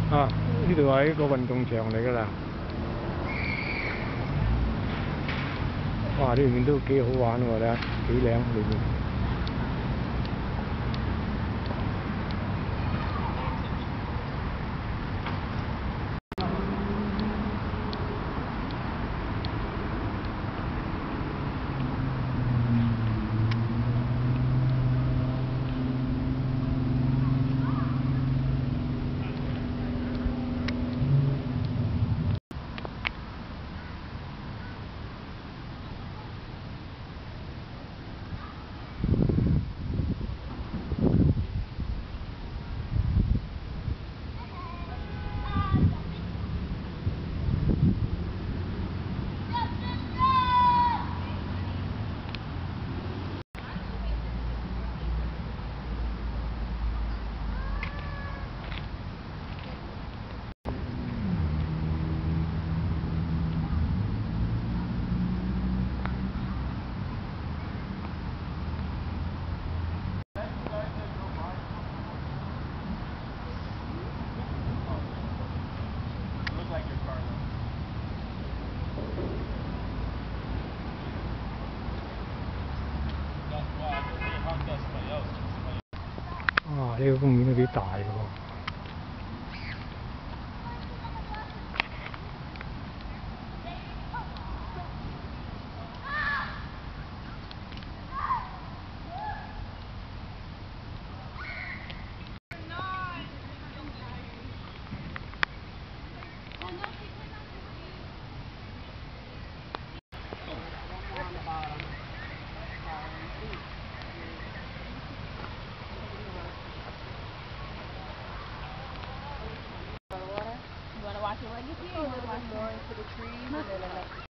啊，呢度係一個運動場嚟㗎啦。哇！呢邊都幾好玩喎，睇下幾靚裏面。哇！呢個公園都幾大喎。 You want to watch your legacy or you want to watch more into the trees and then